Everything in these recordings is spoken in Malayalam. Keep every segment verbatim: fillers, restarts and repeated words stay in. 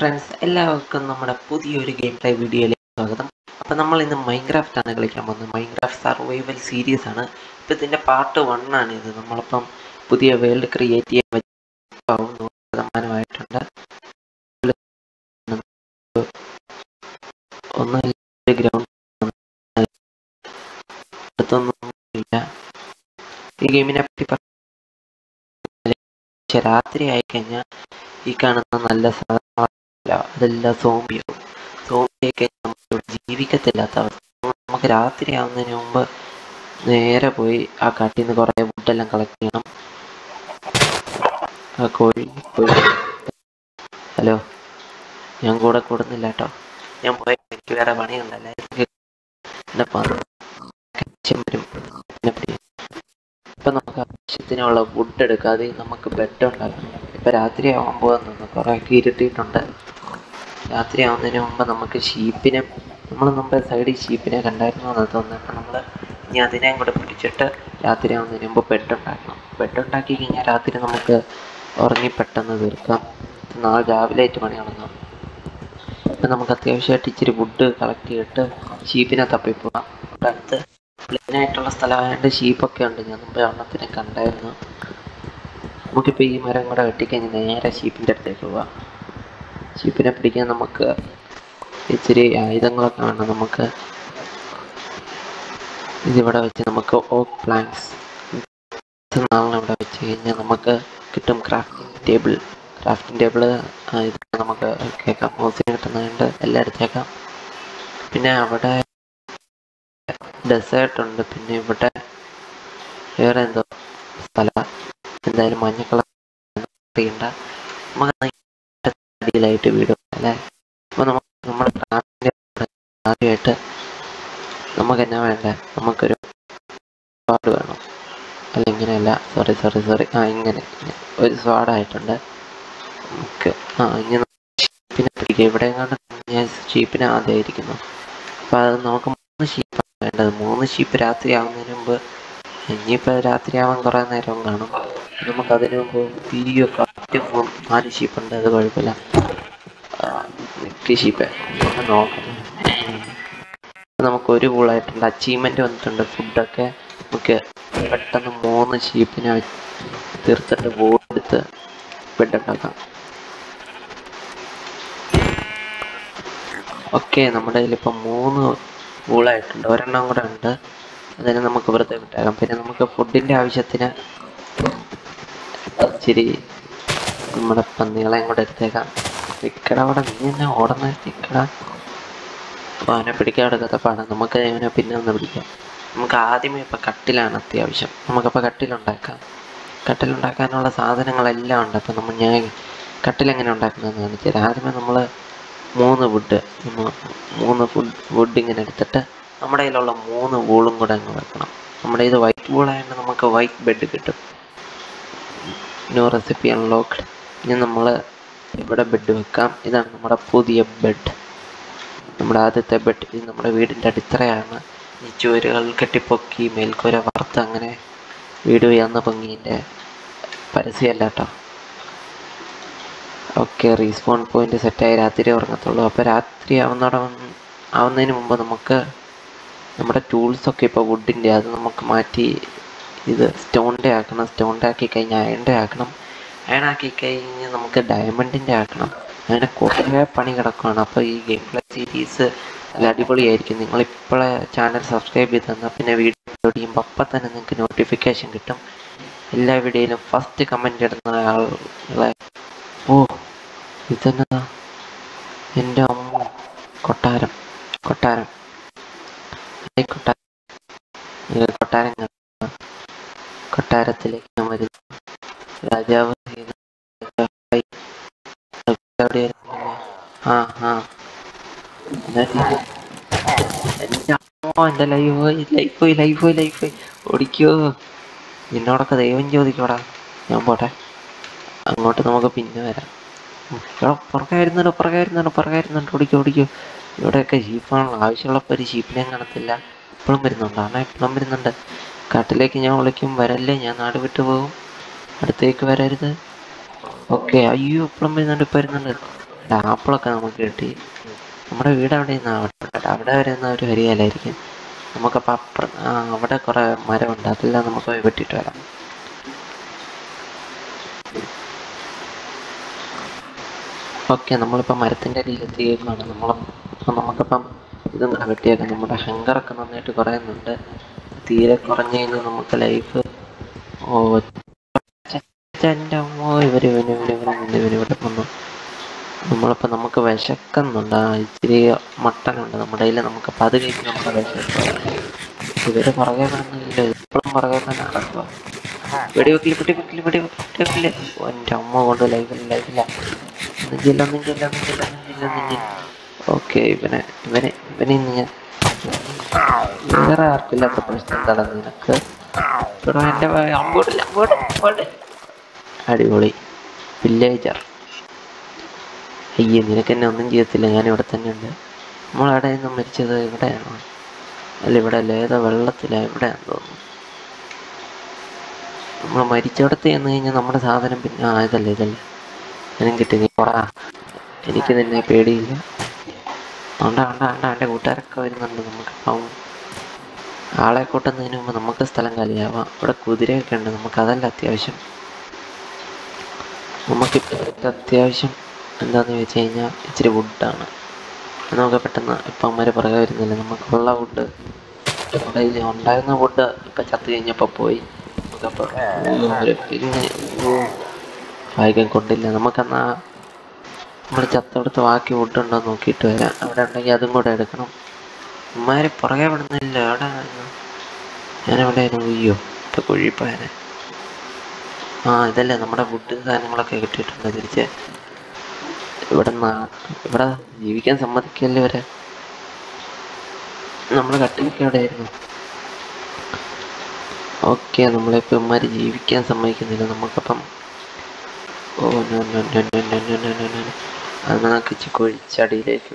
ഫ്രണ്ട്സ്, എല്ലാവർക്കും നമ്മുടെ പുതിയൊരു ഗെയിം പ്ലേ വീഡിയോയിലേക്ക് സ്വാഗതം. അപ്പം നമ്മൾ ഇന്ന് മൈൻക്രാഫ്റ്റ് ആണ് കളിക്കാൻ പോകുന്നത്. മൈൻക്രാഫ്റ്റ് സർവൈവൽ സീരീസ് ആണ്. ഇപ്പം ഇതിൻ്റെ പാർട്ട് വൺ ആണ് ഇത്. നമ്മളിപ്പം പുതിയ വേൾഡ് ക്രിയേറ്റ് ചെയ്യാൻ നൂറ് ശതമാനമായിട്ടുണ്ട്. ഒന്നും ഗ്രൗണ്ട് അടുത്തൊന്നുമില്ല. ഈ ഗെയിമിനെ പറ്റി രാത്രി ആയിക്കഴിഞ്ഞാൽ ഈ കാണുന്ന നല്ല സാധനങ്ങളല്ല, അതെല്ലാം സോംബിയാവും. സോംബിയൊക്കെ നമ്മൾ ജീവിക്കത്തില്ലാത്ത അവസ്ഥ. നമുക്ക് രാത്രി ആവുന്നതിന് മുമ്പ് നേരെ പോയി ആ കാട്ടിൽ നിന്ന് കുറേ വുഡെല്ലാം കളക്ട് ചെയ്യണം. ആ കോഴി കോഴി ഹലോ, ഞാൻ കൂടെ കൂടുന്നില്ല കേട്ടോ. ഞാൻ പോയ എനിക്ക് വേറെ പണിയുണ്ടല്ല. എന്നെ വരും. ഇപ്പം നമുക്ക് ആവശ്യത്തിനുള്ള വുഡ് എടുക്കാതെ നമുക്ക് ബെഡ് ഉണ്ടാക്കണം. ഇപ്പം രാത്രി ആവാൻ പോകുന്നു, കുറേയൊക്കെ ഇരുട്ടിയിട്ടുണ്ട്. രാത്രി ആവുന്നതിന് മുമ്പ് നമുക്ക് ഷീപ്പിനെ, നമ്മൾ നമ്മുടെ സൈഡിൽ ഷീപ്പിനെ കണ്ടായിരുന്നു എന്ന് തോന്നുന്നു. അപ്പം നമ്മൾ ഇനി അതിനെയും കൂടെ പിടിച്ചിട്ട് രാത്രി ആവുന്നതിന് മുമ്പ് ബെഡ് ഉണ്ടാക്കണം. ബെഡ് ഉണ്ടാക്കി കഴിഞ്ഞാൽ രാത്രി നമുക്ക് ഉറങ്ങി പെട്ടെന്ന് തീർക്കാം. നാളെ രാവിലെ ആയിട്ട് പണി തുടങ്ങാം. അപ്പം നമുക്ക് അത്യാവശ്യമായിട്ട് ഇച്ചിരി വുഡ് കളക്ട് ചെയ്തിട്ട് ഷീപ്പിനെ തപ്പിപ്പോകാം. ഇവിടെ അടുത്ത് പ്ലെയിനായിട്ടുള്ള സ്ഥലമായതുകൊണ്ട് ഷീപ്പൊക്കെ ഉണ്ട്. ഞാൻ മുമ്പ് എണ്ണത്തിനെ കണ്ടായിരുന്നു. നമുക്കിപ്പോൾ ഈ മരം കൂടെ വെട്ടിക്കഴിഞ്ഞ് നേരെ ഷീപ്പിൻ്റെ അടുത്തേക്ക് പോവാം. ഷീപ്പിനെ പിടിക്കാൻ നമുക്ക് ഇച്ചിരി ആയുധങ്ങളൊക്കെ വേണം. നമുക്ക് ഇതിവിടെ വെച്ച് നമുക്ക് ഓക്ക് പ്ലാങ്ക്സ് നാളെ ഇവിടെ വെച്ച് കഴിഞ്ഞാൽ നമുക്ക് കിട്ടും ക്രാഫ്റ്റിംഗ് ടേബിൾ. ക്രാഫ്റ്റിംഗ് ടേബിൾ ഇത് നമുക്ക് കേൾക്കാം. മോസിന് കിട്ടുന്നതുകൊണ്ട് എല്ലാം എടുത്തേക്കാം. പിന്നെ അവിടെ ഡെസേർട്ട് ഉണ്ട്. പിന്നെ ഇവിടെ വേറെ എന്തോ സ്ഥലം, എന്തായാലും മഞ്ഞ കളർ ചെയ്യണ്ട. നമുക്ക് അടിയിലായിട്ട് വീടും അല്ലേ. അപ്പോൾ നമുക്ക് നമ്മുടെ ക്രാഫ്റ്റിൻ്റെ ആദ്യമായിട്ട് നമുക്ക് എന്നാ വേണ്ടേ, നമുക്കൊരു സ്വാഡ് വേണം. അല്ല ഇങ്ങനെയല്ല, സോറി സോറി സോറി ആ ഇങ്ങനെ ഒരു സ്വാഡായിട്ടുണ്ട് നമുക്ക്. ആ ഇങ്ങനെ ഷീപ്പിനെ പിടിക്കുക. ഇവിടെ എങ്ങാണ്ട് ഞാൻ ഷീപ്പിനെ ആദ്യമായിരിക്കുന്നു. അപ്പോൾ അത് നമുക്ക് മൂന്ന് ഷീപ്പാണ് വേണ്ടത്. മൂന്ന് ഷീപ്പ് രാത്രി ആവുന്നതിന് മുമ്പ്, ഇനിയിപ്പോൾ രാത്രി ആവാൻ കുറേ നേരം കാണും. നമുക്കതിന് മുമ്പ് വീഡിയോ കറക്റ്റ് ഫോൺ നാല് ഷീപ്പുണ്ട്, അത് കുഴപ്പമില്ല. നെറ്റ് ഷീപ്പ് നോക്കാം. നമുക്കൊരു കൂളായിട്ടുണ്ട്. അച്ചീവ്മെൻറ്റ് വന്നിട്ടുണ്ട്. ഫുഡൊക്കെ നമുക്ക് പെട്ടെന്ന് മൂന്ന് ഷീപ്പിനെ തീർത്തിട്ട് ബോർഡെടുത്ത് ബെഡ് ഉണ്ടാക്കാം. ഓക്കെ, നമ്മുടെ കയ്യിലിപ്പം മൂന്ന് കൂളായിട്ടുണ്ട്. ഒരെണ്ണം കൂടെ ഉണ്ട്, അതിന് നമുക്ക് വെറുതെ വിട്ടേക്കാം. പിന്നെ നമുക്ക് ഫുഡിൻ്റെ ആവശ്യത്തിന് ഇച്ചിരി നമ്മുടെ പന്നികളെയും കൂടെ എടുത്തേക്കാം. നിൽക്കട അവിടെ, നീ എന്നെ ഓടുന്ന നിൽക്കട. അപ്പോൾ അവനെ പിടിക്കാൻ എടുക്കാത്ത പാടാണ്. നമുക്ക് അവനെ പിന്നെ ഒന്ന് പിടിക്കാം. നമുക്ക് ആദ്യമേ ഇപ്പം കട്ടിലാണ് അത്യാവശ്യം. നമുക്കപ്പോൾ കട്ടിലുണ്ടാക്കാം. കട്ടിലുണ്ടാക്കാനുള്ള സാധനങ്ങളെല്ലാം ഉണ്ട്. അപ്പം നമ്മൾ ഞാൻ കട്ടിലെങ്ങനെ ഉണ്ടാക്കുന്നതെന്ന് കാണിച്ചാൽ, ആദ്യമേ നമ്മൾ മൂന്ന് വുഡ് മൂന്ന് ഫുഡ് വുഡ് ഇങ്ങനെ എടുത്തിട്ട് നമ്മുടെ കയ്യിലുള്ള മൂന്ന് വൂളും കൂടെ അങ്ങ് വെക്കണം. നമ്മുടെ ഇത് വൈറ്റ് വൂളായതുകൊണ്ട് നമുക്ക് വൈറ്റ് ബെഡ് കിട്ടും. New recipe unlocked. ഇനി നമ്മൾ ഇവിടെ ബെഡ് വെക്കാം. ഇതാണ് നമ്മുടെ പുതിയ ബെഡ്, നമ്മുടെ ആദ്യത്തെ ബെഡ്. ഇത് നമ്മുടെ വീടിൻ്റെ അടിത്തറയാണ്. ഈ ചുവരുകൾ കെട്ടിപ്പൊക്കി മേൽക്കൂര വറുത്ത് അങ്ങനെ വീട് ഉയർന്ന പൊങ്ങിൻ്റെ പരസ്യമല്ല കേട്ടോ. ഓക്കെ, റീസ്പോൺ പോയിൻ്റ് സെറ്റായി രാത്രി ഉറങ്ങത്തുള്ളൂ. അപ്പോൾ രാത്രി ആവുന്നോടം ആവുന്നതിന് മുമ്പ് നമുക്ക് നമ്മുടെ ടൂൾസൊക്കെ ഇപ്പോൾ വുഡിൻ്റെ, അത് നമുക്ക് മാറ്റി ഇത് സ്റ്റോണിൻ്റെ ആക്കണം. സ്റ്റോണിൻ്റെ ആക്കി കഴിഞ്ഞാൽ അയണിൻ്റെ ആക്കണം. അയണാക്കി കഴിഞ്ഞ് നമുക്ക് ഡയമണ്ടിൻ്റെ ആക്കണം. അങ്ങനെ കുറേ പണി കിടക്കുകയാണ്. അപ്പോൾ ഈ ഗെയിം പ്ലേ സീരീസ് നല്ല അടിപൊളിയായിരിക്കും. നിങ്ങളിപ്പോഴേ ചാനൽ സബ്സ്ക്രൈബ് ചെയ്ത് തന്നാൽ പിന്നെ വീഡിയോ അപ്ലോഡ് ചെയ്യുമ്പോൾ അപ്പം തന്നെ നിങ്ങൾക്ക് നോട്ടിഫിക്കേഷൻ കിട്ടും. എല്ലാ വീഡിയോയിലും ഫസ്റ്റ് കമൻറ്റ് ഇടുന്ന ആളുകളെ. ഓ ഇതെന്നതാ, എൻ്റെ അമ്മ കൊട്ടാരം കൊട്ടാരം കൊട്ടാരം കൊട്ടാരം കൊട്ടാരത്തിലേക്ക് ഞാൻ വരുന്നു. രാജാവ് ആ ആ എൻ്റെ അമ്മ, എൻ്റെ ലൈഫ് പോയി ലൈഫ് പോയി ലൈഫ് പോയി ലൈഫ് പോയി ഓടിക്കോ. നിന്നോടൊക്കെ ദൈവം ചോദിക്കോടാ. ഞാൻ പോട്ടെ, അങ്ങോട്ട് നമുക്ക് പിന്നെ വരാം. ഇവിടെ പുറകായിരുന്നുണ്ട് പുറകായിരുന്നുണ്ട് പുറകായിരുന്നുണ്ട് ഓടിക്കോ ഓടിക്കോ. ഇവിടെയൊക്കെ ഷീപ്പാണല്ലോ. ആവശ്യമുള്ളപ്പോൾ ഒരു ഷീപ്പിനെയും കാണത്തില്ല. ഇപ്പോഴും വരുന്നുണ്ട്, ஆனால் ഇപ്പോഴും വരുന്നുണ്ട്. കാട്ടിലേക്ക് ഞാൻ വിളിക്കും, വരല്ലേ, ഞാൻ നാട് വിട്ടു പോകും. അടുത്തേക്ക് വരരുത്. ഓക്കെ, അയ്യോ ഇപ്പോഴും വരുന്നുണ്ട്, ഇപ്പോൾ വരുന്നുണ്ട്. ആപ്പിളൊക്കെ നമുക്ക് കിട്ടി. നമ്മുടെ വീട് അവിടെ നിന്നാവട്ടെ, അവിടെ വരെ ഒന്നും അവർ വരികയില്ലായിരിക്കും. നമുക്കപ്പോൾ അപ്പുറം അവിടെ കുറേ മരമുണ്ട്, അതെല്ലാം നമുക്ക് പോയി വെട്ടിയിട്ട് വരാം. ഓക്കെ, നമ്മളിപ്പോൾ മരത്തിൻ്റെ അടിയിൽ എത്തിയേക്കാണ്. നമ്മൾ നമുക്കിപ്പം ഇതും കൂടെ വെട്ടിയേക്കാം. നമ്മുടെ ഹങ്കറൊക്കെ നന്നായിട്ട് കുറയുന്നുണ്ട്. തീരെ കുറഞ്ഞു കഴിഞ്ഞാൽ നമുക്ക് ലൈഫ് ഓ എൻ്റെ അമ്മോ ഇവർ ഇവന് ഇവന് ഇവന് നിന്ന് ഇവന് ഇവിടെ വന്നു. നമ്മളിപ്പോൾ നമുക്ക് വിശക്കുന്നുണ്ട്. ആ ഇച്ചിരി മട്ടനുണ്ട് നമ്മുടെ കയ്യിൽ. നമുക്കപ്പോൾ അത് കഴിഞ്ഞ് നമ്മുടെ വിശപ്പ്. ഇവർ പുറകെ കിടന്നില്ല, ഇപ്പോഴും പുറകെ തന്നെ നടക്കുക. വെടിവെക്കില്ല വെടിവെക്കില്ല വെടിവെക്കില്ല. എൻ്റെ അമ്മ കൊണ്ട് ലൈഫില്ല ലൈഫില്ല. നെഞ്ചില്ല നെഞ്ചില്ല നെഞ്ചില്ല നെഞ്ചില്ല നെഞ്ചില്ല. ഓക്കെ, ഇവനെ ഇവനെ ഇവനെ ഇന്ന് ഞാൻ വേറെ ആർക്കില്ലാത്ത പ്രശ്നം എന്താണ് നിനക്ക്? ഇവിടെ എൻ്റെ അമ്പോടില്ല അമ്പോട് അമ്പോട്. അടിപൊളി വില്ലേജർ. അയ്യേ, നിനക്ക് എന്നെ ഒന്നും ചെയ്യത്തില്ല, ഞാൻ ഇവിടെ തന്നെ ഉണ്ട്. നമ്മളവിടെ നിന്ന് മരിച്ചത് ഇവിടെയാണോ? അല്ല, ഇവിടെ അല്ല, ഏതോ വെള്ളത്തിലാണ്, ഇവിടെയാണെന്ന് തോന്നുന്നു. നമ്മൾ മരിച്ചവിടത്ത് ചെന്ന് കഴിഞ്ഞാൽ നമ്മുടെ സാധനം പിന്നെ ആ ഇതല്ലേ ഇതല്ലേ ഞാനും കിട്ടി. നീ പോടാ, എനിക്ക് നിന്നെ പേടിയില്ല. വേണ്ട വേണ്ട വേണ്ട, എൻ്റെ കൂട്ടുകാരൊക്കെ വരുന്നുണ്ട്. നമുക്കിപ്പം ആളെ കൂട്ടുന്നതിന് മുമ്പ് നമുക്ക് സ്ഥലം കാലിയാവാം. ഇവിടെ കുതിരയൊക്കെ ഉണ്ട്, നമുക്കതല്ല അത്യാവശ്യം. നമുക്കിപ്പോൾ അത്യാവശ്യം എന്താണെന്ന് ചോദിച്ചു കഴിഞ്ഞാൽ ഇച്ചിരി വുഡാണ്. നമുക്ക് പെട്ടെന്ന് ഇപ്പം അമ്മമാർ പുറകെ വരുന്നില്ല. നമുക്കുള്ള വുഡ് നമ്മുടെ കയ്യിൽ ഉണ്ടായിരുന്ന വുഡ് ഇപ്പം ചത്തു കഴിഞ്ഞപ്പോൾ പോയി. നമുക്കപ്പോൾ ഒരു പിന്നെ ഭാഗ്യം കൊണ്ടില്ല. നമുക്കെന്നാ നമ്മൾ ചത്തെടുത്ത് ബാക്കി വുഡുണ്ടോ നോക്കിയിട്ട് വരാം. അവിടെ ഉണ്ടെങ്കിൽ അതും കൂടെ എടുക്കണം. അമ്മമാർ പുറകെ വിടുന്നില്ല. അവിടെ ഞാനെവിടെ അയ്യോ ഇപ്പം കുഴിപ്പോയനെ. ആ ഇതല്ലേ നമ്മുടെ വുഡ് സാധനങ്ങളൊക്കെ കിട്ടിയിട്ടുണ്ട് തിരിച്ച്. ഇവിടെ ഇവിടെ ജീവിക്കാൻ സമ്മതിക്കല്ലേ ഇവരെ. നമ്മൾ കട്ടിലൊക്കെ എവിടെയായിരുന്നു? ഓക്കെ, നമ്മളിപ്പോൾ ഇവന്മാർ ജീവിക്കാൻ സമ്മതിക്കുന്നില്ല. നമുക്കപ്പം ഓ അതിനൊക്കെ കുഴിച്ചടിയിലേക്ക്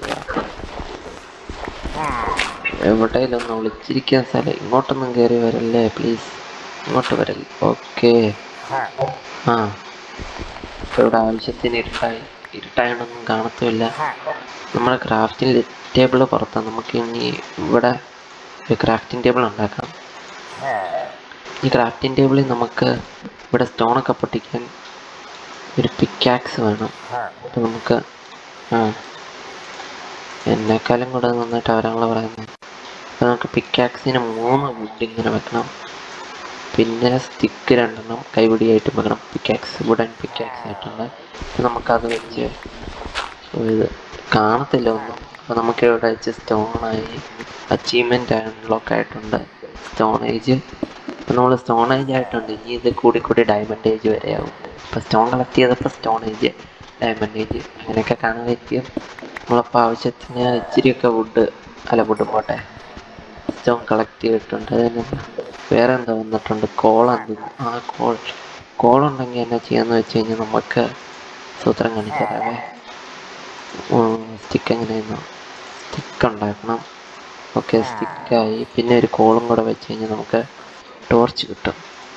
എവിടെയെങ്കിലും ഒന്ന് ഒളിച്ചിരിക്കാൻ സ്ഥലം. ഇങ്ങോട്ടൊന്നും കയറി വരല്ലേ പ്ലീസ്, ഇങ്ങോട്ട് വരല്ലേ. ഓക്കെ, ആ ഇപ്പോൾ ഇവിടെ ആവശ്യത്തിന് ഇരുട്ടായി. ഇരുട്ടായതൊന്നും കാണത്തുമില്ല. നമ്മുടെ ക്രാഫ്റ്റിംഗ് ടേബിൾ പുറത്താണ്. നമുക്ക് ഇനി ഇവിടെ ഒരു ക്രാഫ്റ്റിംഗ് ടേബിൾ ഉണ്ടാക്കാം. ഈ ക്രാഫ്റ്റിംഗ് ടേബിളിൽ നമുക്ക് ഇവിടെ സ്റ്റോണൊക്കെ പൊട്ടിക്കാൻ ഒരു പിക്കാക്സ് വേണം. അപ്പം നമുക്ക് ആ എന്നെക്കാളും കൂടെ നന്നായിട്ട് അവരാണല്ലോ പറയുന്നത്. അപ്പം നമുക്ക് പിക്കാക്സിന് മൂന്ന് വുഡ് ഇങ്ങനെ വെക്കണം. പിന്നെ സ്റ്റിക്ക് രണ്ടെണ്ണം കൈപിടിയായിട്ട് വെക്കണം. പിക്കാക്സ് വുഡൻ പിക്കാക്സ് ആയിട്ടുണ്ട്. അപ്പം നമുക്കത് വെച്ച് ഇത് കാണത്തില്ല ഒന്നും. അപ്പോൾ നമുക്ക് ഇവിടെ വെച്ച് സ്റ്റോണായി അച്ചീവ്മെൻ്റ് അൺലോക്ക് ആയിട്ടുണ്ട്. സ്റ്റോൺ ഏജ് ഇപ്പം നമ്മൾ സ്റ്റോൺ ഏജ് ആയിട്ടുണ്ട്. ഇനി ഇത് കൂടി കൂടി ഡയമണ്ട് ഏജ് വരെയാവും. ഇപ്പോൾ സ്റ്റോൺ കളക്ട് ചെയ്തപ്പോൾ സ്റ്റോൺ ഏജ്, ഡയമണ്ട് ഏജ് അങ്ങനെയൊക്കെ കാണുമായിരിക്കും. നമ്മളപ്പോൾ ആവശ്യത്തിന് ഇച്ചിരിയൊക്കെ വുഡ് അല്ല വുഡ് പോട്ടെ സ്റ്റോൺ കളക്ട് ചെയ്തിട്ടുണ്ട്. അതിന് വേറെ എന്താ വന്നിട്ടുണ്ട്? കോളാണ്. ആ കോൾ കോളുണ്ടെങ്കിൽ എന്നാ ചെയ്യാന്ന് വെച്ച് കഴിഞ്ഞാൽ നമുക്ക് സൂത്രം കാണിച്ചു തരാവേ. സ്റ്റിക്ക് എങ്ങനെയായിരുന്നു? സ്റ്റിക്ക് ഉണ്ടാക്കണം. ഓക്കെ, സ്റ്റിക്കായി. പിന്നെ ഒരു കോളും കൂടെ വെച്ച് കഴിഞ്ഞാൽ നമുക്ക് ടോർച്ച് കിട്ടും.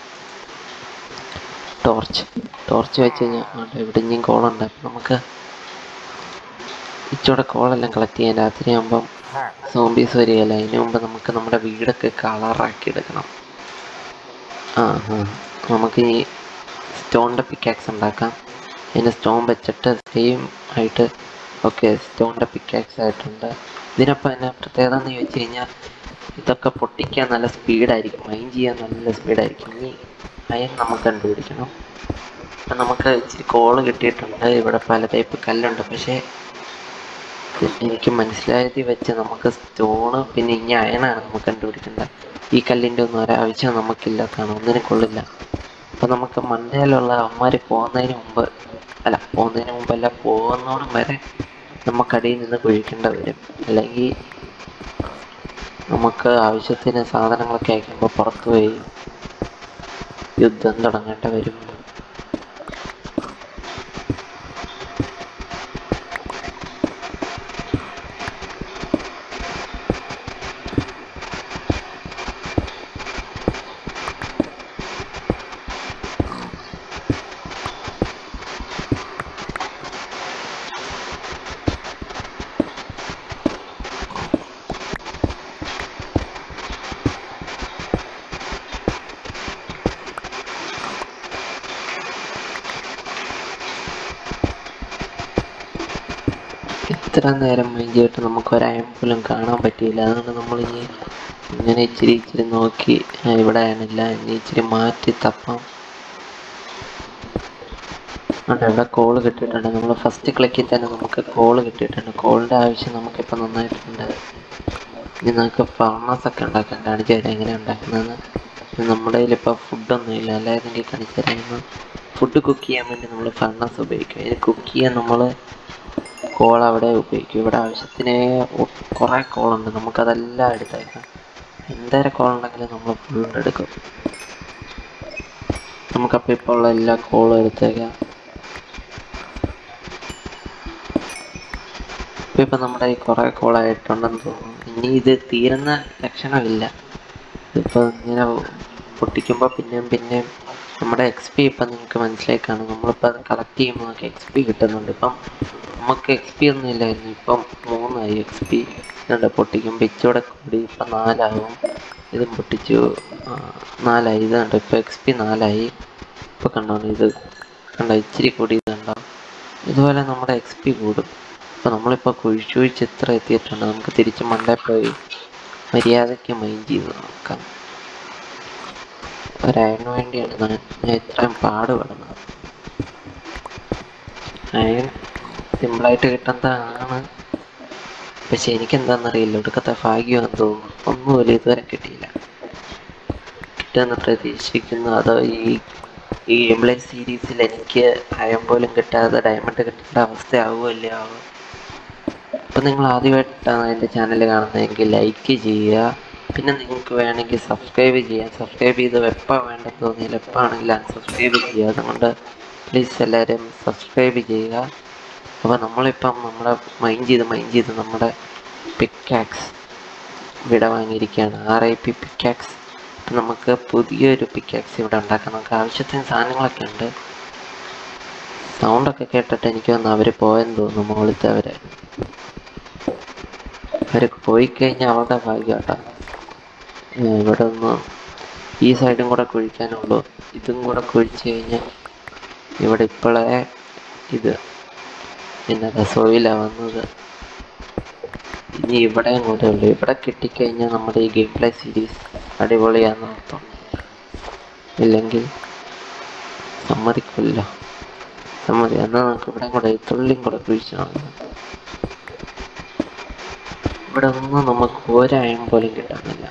ടോർച്ച് ടോർച്ച് വെച്ച് കഴിഞ്ഞാൽ ഇവിടെ ഇനിയും കോളുണ്ട്. അപ്പം നമുക്ക് ഇച്ചിടെ കോളെല്ലാം കളക്ട് ചെയ്യാൻ രാത്രിയാകുമ്പം സോംബീസ് വരികയല്ല. അതിന് മുമ്പ് നമുക്ക് നമ്മുടെ വീടൊക്കെ കളറാക്കി എടുക്കണം. ആ ആ നമുക്ക് ഈ സ്റ്റോണിൻ്റെ പിക്കാക്സ് ഉണ്ടാക്കാം. അതിന് സ്റ്റോൺ വെച്ചിട്ട് സെയിം ആയിട്ട് ഓക്കെ സ്റ്റോണിൻ്റെ പിക്കാക്സ് ആയിട്ടുണ്ട്. ഇതിനപ്പം എന്നാ പ്രത്യേകത എന്ന് ചോദിച്ചു കഴിഞ്ഞാൽ ഇതൊക്കെ പൊട്ടിക്കാൻ നല്ല സ്പീഡായിരിക്കും, മൈൻ ചെയ്യാൻ നല്ല സ്പീഡായിരിക്കും. ഇനി അയൺ നമുക്ക് കണ്ടുപിടിക്കണം. അപ്പം നമുക്ക് ഇച്ചിരി കോള് കിട്ടിയിട്ടുണ്ട്. ഇവിടെ പല ടൈപ്പ് കല്ലുണ്ട്. പക്ഷേ എനിക്ക് മനസ്സിലായത് വെച്ച് നമുക്ക് സ്റ്റോണ് പിന്നെ ഇനി അയണാണ് നമുക്ക് കണ്ടുപിടിക്കേണ്ടത്. ഈ കല്ലിൻ്റെ ഒന്നും ഒരാവശ്യം നമുക്കില്ലാത്തതാണ്, ഒന്നിനും കൊള്ളില്ല. അപ്പം നമുക്ക് മണ്ടയിലുള്ള അവന്മാർ പോകുന്നതിന് മുമ്പ് അല്ല പോകുന്നതിന് മുമ്പല്ല പോകുന്നോടും വരെ നമുക്കടിയിൽ നിന്ന് കുഴിക്കേണ്ട വരും. അല്ലെങ്കിൽ നമുക്ക് ആവശ്യത്തിന് സാധനങ്ങളൊക്കെ അയക്കുമ്പോൾ പുറത്തു പോയി യുദ്ധം തുടങ്ങേണ്ട വരും. ഇത്ര നേരം മൈൻഡ് നമുക്ക് ഒരയം പോലും കാണാൻ പറ്റിയില്ല. അതുകൊണ്ട് നമ്മളിനി ഇങ്ങനെ ഇച്ചിരി ഇച്ചിരി നോക്കി ഇവിടെ ആണില്ല, ഇനി ഇച്ചിരി മാറ്റി തപ്പാം. ഉണ്ട്, ഇവിടെ കോള് കിട്ടിയിട്ടുണ്ട്. നമ്മൾ ഫസ്റ്റ് ക്ലിക്കിൽ തന്നെ നമുക്ക് കോള് കിട്ടിയിട്ടുണ്ട്. കോളിൻ്റെ ആവശ്യം നമുക്കിപ്പോൾ നന്നായിട്ടുണ്ട്. ഇനി നമുക്ക് ഫർണസൊക്കെ ഉണ്ടാക്കാൻ കാണിച്ചു തരാം എങ്ങനെ ഉണ്ടാക്കുന്നതെന്ന്. നമ്മുടെ കയ്യിലിപ്പോൾ ഫുഡൊന്നും ഇല്ല, അല്ലായിരുന്നെങ്കിൽ കാണിച്ചു തരാം. ഫുഡ് കുക്ക് ചെയ്യാൻ വേണ്ടി നമ്മൾ ഫർണസ് ഉപയോഗിക്കും. ഇത് കുക്ക് ചെയ്യാൻ നമ്മൾ കോൾ അവിടെ ഉപയോഗിക്കും. ഇവിടെ ആവശ്യത്തിന് കുറേ കോളുണ്ട്, നമുക്കതെല്ലാം എടുത്തേക്കാം. എന്തേരം കോളുണ്ടെങ്കിലും നമ്മൾ ഫുൾ എടുക്കും. നമുക്കപ്പോൾ ഇപ്പോൾ ഉള്ള എല്ലാ കോളും എടുത്തേക്കാം. ഇപ്പോൾ ഇപ്പം നമ്മുടെ ഈ കുറേ കോളായിട്ടുണ്ടെന്ന് തോന്നുന്നു. ഇനി ഇത് തീരുന്ന ലക്ഷണമില്ല. ഇതിപ്പോൾ ഇങ്ങനെ പൊട്ടിക്കുമ്പോൾ പിന്നെയും പിന്നെയും നമ്മുടെ എക്സ് പി ഇപ്പം നിങ്ങൾക്ക് മനസ്സിലായി കാണും. നമ്മളിപ്പോൾ അത് കളക്ട് ചെയ്യുമ്പോൾ നമുക്ക് എക്സ് പി കിട്ടുന്നുണ്ട്. ഇപ്പം നമുക്ക് എക്സ് പി ഒന്നും ഇല്ലായിരുന്നു, ഇപ്പം മൂന്നായി എക്സ് പി. ഇതുണ്ട്, പൊട്ടിക്കുമ്പോൾ ഇച്ചൂടെ കൂടി ഇപ്പം നാലാവും. ഇതും പൊട്ടിച്ചു നാലായി. ഇത് കണ്ടോ, ഇപ്പോൾ എക്സ് പി നാലായി. ഇപ്പോൾ കണ്ടോ, ഇത് കണ്ടോ ഇച്ചിരി കൂടി ഇത് കണ്ടോ. ഇതുപോലെ നമ്മുടെ എക്സ് പി കൂടും. അപ്പോൾ നമ്മളിപ്പോൾ കുഴിച്ച് കുഴിച്ച് എത്ര എത്തിയിട്ടുണ്ട്. നമുക്ക് തിരിച്ച് മണ്ടേ പോയി മര്യാദയ്ക്ക് മൈൻഡ് ചെയ്ത് നോക്കാം. ഒരയണിന് വേണ്ടിയാണ് ഞാൻ ഞാൻ ഇത്രയും പാടുപെടുന്നത്. അയൺ സിമ്പിളായിട്ട് കിട്ടുന്നതാണ്, പക്ഷെ എനിക്കെന്താണെന്നറിയില്ല, ഒടുക്കത്തെ ഭാഗ്യമെന്ന് തോന്നുന്നു. ഒന്നുമില്ല, ഇതുവരെ കിട്ടിയില്ല. കിട്ടുമെന്ന് പ്രതീക്ഷിക്കുന്നു. അതോ ഈ ഈ ഗെയിം പ്ലേ സീരീസിൽ എനിക്ക് അയൺ പോലും കിട്ടാതെ ഡയമണ്ട് കിട്ടേണ്ട അവസ്ഥയാവുമല്ലേ ആവും. അപ്പം നിങ്ങൾ ആദ്യമായിട്ടാണ് എൻ്റെ ചാനൽ കാണുന്നതെങ്കിൽ ലൈക്ക് ചെയ്യുക. പിന്നെ നിങ്ങൾക്ക് വേണമെങ്കിൽ സബ്സ്ക്രൈബ് ചെയ്യാം. സബ്സ്ക്രൈബ് ചെയ്ത് എപ്പോൾ വേണ്ടെന്ന് തോന്നിയാൽ എപ്പോൾ ആണെങ്കിലും അൺസബ്സ്ക്രൈബ് ചെയ്യുക. അതുകൊണ്ട് പ്ലീസ് എല്ലാവരും സബ്സ്ക്രൈബ് ചെയ്യുക. അപ്പോൾ നമ്മളിപ്പം നമ്മുടെ മൈൻഡ് ചെയ്ത് മൈൻഡ് ചെയ്ത് നമ്മുടെ പിക്കാക്സ് ഇവിടെ വാങ്ങിയിരിക്കുകയാണ്. R I P pickaxe. അപ്പം നമുക്ക് പുതിയൊരു പിക്കാക്സ് ഇവിടെ ഉണ്ടാക്കാം. നമുക്ക് ആവശ്യത്തിന് സാധനങ്ങളൊക്കെ ഉണ്ട്. സൗണ്ടൊക്കെ കേട്ടിട്ട് എനിക്ക് തോന്നുന്നു അവർ പോയെന്ന് തോന്നുന്നു. മുകളിലത്തെ അവരെ അവർ പോയി കഴിഞ്ഞാൽ അവരുടെ ഭാഗ്യം കേട്ടോ. ഇവിടെ ഒന്ന് ഈ സൈഡും കൂടെ കുഴിക്കാനുള്ളൂ. ഇതും കൂടെ കുഴിച്ച് കഴിഞ്ഞാൽ ഇവിടെ ഇപ്പോഴേ ഇത് എന്നതാ സോയിലാണ് വന്നത്. ഇനി ഇവിടെ കൂടെ ഉള്ളൂ. ഇവിടെ കിട്ടിക്കഴിഞ്ഞാൽ നമ്മുടെ ഈ ഗെയിം പ്ലേ സീരീസ് അടിപൊളിയാണെന്ന് അർത്ഥം. ഇല്ലെങ്കിൽ സമ്മതിക്കില്ല. സമ്മതി എന്നാൽ നമുക്ക് ഇവിടെ കൂടെ തുള്ളിയും കൂടെ കുഴിച്ചു നോക്കാം. ഇവിടെ ഒന്നും നമുക്ക് ഒരയം പോലും കിട്ടാനില്ല.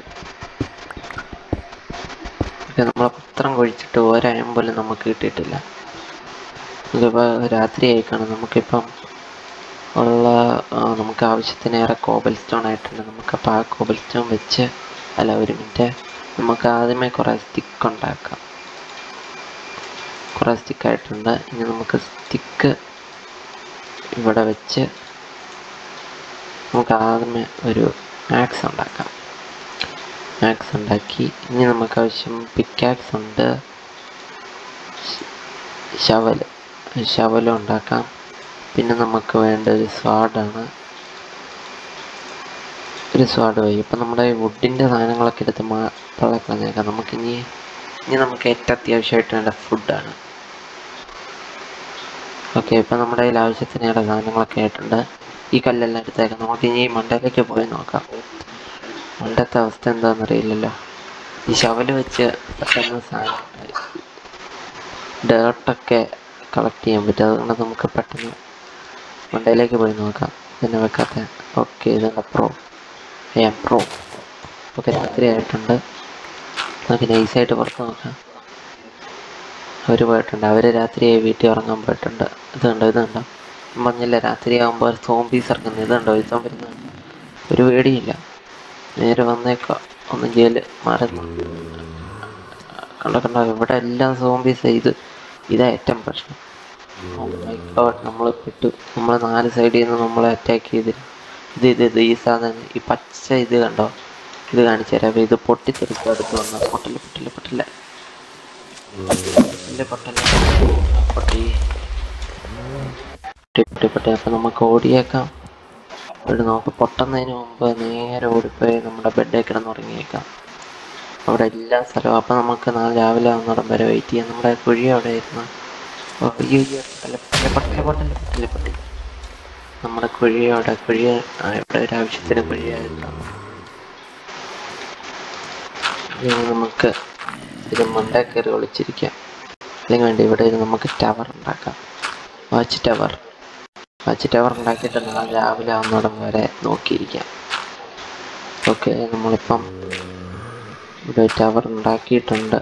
നമ്മളെ പത്രം കുഴിച്ചിട്ട് ഒരയം പോലും നമുക്ക് കിട്ടിയിട്ടില്ല. ഇതിപ്പോൾ രാത്രിയായി കാണും. നമുക്കിപ്പം ഉള്ള നമുക്ക് ആവശ്യത്തിനേറെ കോബൽ സ്റ്റോൺ ആയിട്ടുണ്ട്. നമുക്കപ്പോൾ ആ കോബൽ സ്റ്റോൺ വെച്ച് അല്ല ഒരു മിനിറ്റ് നമുക്ക് ആദ്യമേ കുറേ സ്റ്റിക്ക് ഉണ്ടാക്കാം. കുറേ സ്റ്റിക്കായിട്ടുണ്ട്. ഇനി നമുക്ക് സ്റ്റിക്ക് ഇവിടെ വെച്ച് നമുക്ക് ആദ്യമേ ഒരു ആക്സ് ഉണ്ടാക്കാം. ആക്സ് ഉണ്ടാക്കി ഇനി നമുക്ക് ആവശ്യം പിക്കാക്സ് ഉണ്ട്, ശവൽ ശവലും ഉണ്ടാക്കാം. പിന്നെ നമുക്ക് വേണ്ട ഒരു സ്വാഡാണ്. ഒരു സ്വാഡ് പോയി. ഇപ്പം നമ്മുടെ വുഡിൻ്റെ സാധനങ്ങളൊക്കെ എടുത്ത് മാ പള്ളക്കളഞ്ഞേക്കാം. നമുക്കിനി ഇനി നമുക്ക് ഏറ്റവും അത്യാവശ്യമായിട്ട് വേണ്ട ഫുഡാണ്. ഓക്കെ, ഇപ്പം നമ്മുടെ കയ്യിൽ ആവശ്യത്തിനുള്ള സാധനങ്ങളൊക്കെ ആയിട്ടുണ്ട്. ഈ കല്ലെല്ലാം എടുത്തേക്കാം. നമുക്കിനി മണ്ടയിലേക്ക് പോയി നോക്കാം. മണ്ടത്തെ അവസ്ഥ എന്താണെന്നറിയില്ലല്ലോ. ഈ ശവല് വെച്ച് പെട്ടെന്ന് സാധനം ഡേർട്ടൊക്കെ കളക്ട് ചെയ്യാൻ പറ്റും. അതുകൊണ്ട് നമുക്ക് പെട്ടെന്ന് മണ്ടയിലേക്ക് പോയി നോക്കാം. പിന്നെ വെക്കാത്ത ഓക്കെ ഇതാണ് പ്രോ ഏ പ്രോ ഓക്കെ. രാത്രി ആയിട്ടുണ്ട്. നമുക്ക് നൈസായിട്ട് പുറത്ത് നോക്കാം. അവർ പോയിട്ടുണ്ട്. അവർ രാത്രിയായി വീട്ടിൽ ഉറങ്ങാൻ പോയിട്ടുണ്ട്. ഇതുണ്ടോ ഇതുണ്ടോ പറഞ്ഞില്ല, രാത്രിയാകുമ്പോൾ സോംബീസ് ഇറങ്ങുന്നത്. ഇതുണ്ടോ ഇതും വരുന്നത്. ഒരു പേടിയില്ല, നേരെ വന്നേക്കോ. ഒന്നും ചെയ്യല് മറന്നു കണ്ടോ കണ്ടോ. ഇവിടെ എല്ലാം സോംബീസ്. ഇത് ഇതാ ഏറ്റവും പ്രശ്നം. നമ്മൾ പെട്ടു. നമ്മൾ നാല് സൈഡിൽ നിന്ന് നമ്മളെ അറ്റാക്ക് ചെയ്തില്ല. ഇത് ഇത് ഇത് ഈ സാധനം ഈ പച്ച ഇത് കണ്ടോ, ഇത് കാണിച്ചു തരാം. അപ്പോൾ ഇത് പൊട്ടിത്തെറിക്കും അടുത്ത് വന്നാൽ. പൊട്ടല് പൊട്ടല് പൊട്ടല് പൊട്ടല് പൊട്ടല് പൊട്ടി പൊട്ടി പൊട്ടി. അപ്പം നമുക്ക് ഓടിയേക്കാം. ഇവിടെ നമുക്ക് പൊട്ടുന്നതിന് മുമ്പ് നേരെ ഓടിപ്പോയി നമ്മുടെ ബെഡിൽ കിടന്ന് ഉറങ്ങിയേക്കാം. അവിടെ എല്ലാ സ്ഥലവും. അപ്പം നമുക്ക് നാളെ രാവിലെ ആവുന്നിടം വരെ വെയിറ്റ് ചെയ്യാം. നമ്മുടെ കുഴി അവിടെ ആയിരുന്നു. അയ്യോ പൊട്ടല് പൊട്ടല് പൊട്ടല് പൊട്ടല് പൊട്ടി. നമ്മുടെ കുഴിയോടെ കുഴി ഇവിടെ ഒരു ആവശ്യത്തിന് കുഴിയായിട്ടാണ്. നമുക്ക് ഇത് മണ്ടേ കയറി ഒളിച്ചിരിക്കാം. അല്ലെങ്കിൽ വേണ്ടി ഇവിടെ നമുക്ക് ടവർ ഉണ്ടാക്കാം. വാച്ച് ടവർ വാച്ച് ടവർ ഉണ്ടാക്കിയിട്ട് നാളെ രാവിലെ ആവുന്നിടം വരെ നോക്കിയിരിക്കാം. ഓക്കെ, നമ്മളിപ്പം ഇവിടെ ടവർ ഉണ്ടാക്കിയിട്ടുണ്ട്.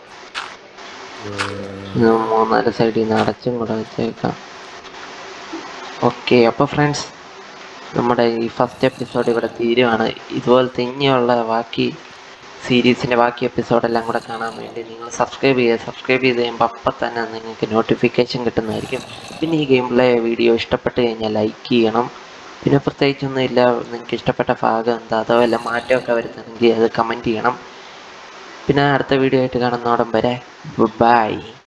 മൂന്നാല് സൈഡിൽ നിന്ന് അടച്ചും കൂടെ വെച്ചേക്കാം. ഓക്കെ, അപ്പോൾ ഫ്രണ്ട്സ്, നമ്മുടെ ഈ ഫസ്റ്റ് എപ്പിസോഡ് ഇവിടെ തീരുവാണ്. ഇതുപോലത്തെ ഇനിയുള്ള ബാക്കി സീരീസിൻ്റെ ബാക്കി എപ്പിസോഡെല്ലാം കൂടെ കാണാൻ വേണ്ടി നിങ്ങൾ സബ്സ്ക്രൈബ് ചെയ്യുക. സബ്സ്ക്രൈബ് ചെയ്ത് കഴിയുമ്പോൾ അപ്പം തന്നെ നിങ്ങൾക്ക് നോട്ടിഫിക്കേഷൻ കിട്ടുന്നതായിരിക്കും. പിന്നെ ഈ ഗെയിമിലെ വീഡിയോ ഇഷ്ടപ്പെട്ട് കഴിഞ്ഞാൽ ലൈക്ക് ചെയ്യണം. പിന്നെ പ്രത്യേകിച്ചൊന്നും ഇല്ല, നിങ്ങൾക്ക് ഇഷ്ടപ്പെട്ട ഭാഗം എന്താ അതോ വല്ല മാറ്റമൊക്കെ വരുത്തുന്നെങ്കിൽ അത് കമൻറ്റ് ചെയ്യണം. പിന്നെ അടുത്ത വീഡിയോ ആയിട്ട് കാണുന്നോടം വരെ ബൈ.